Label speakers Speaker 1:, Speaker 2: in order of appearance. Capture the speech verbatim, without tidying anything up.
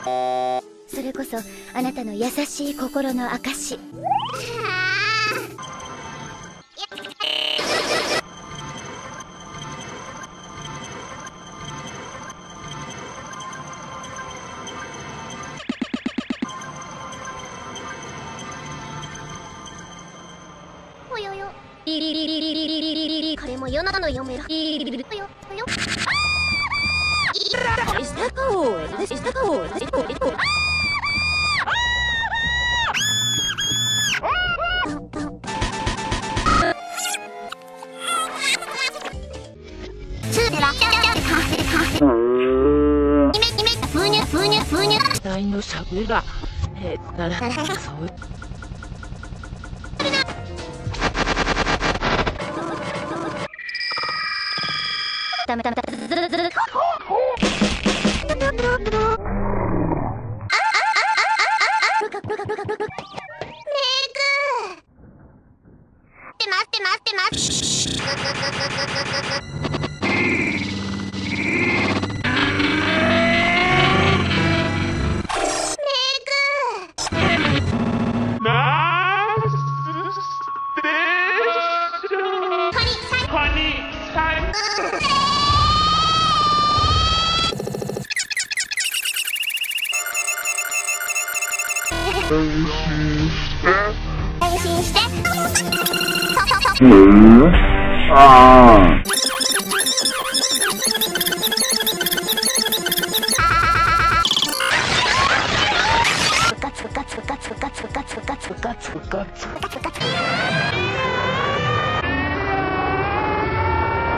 Speaker 1: それこそあなたの優しい心の証。
Speaker 2: およよリリリリリリリリリリリ彼も世のの嫁らリリリリリよよしたかおしたかお
Speaker 3: 大のしゃべらへったらそう
Speaker 1: ダメダメダメズルズル。
Speaker 2: 安心して。
Speaker 4: ああ。
Speaker 1: ガツガツガツガツガツガツガツガツガツガツ。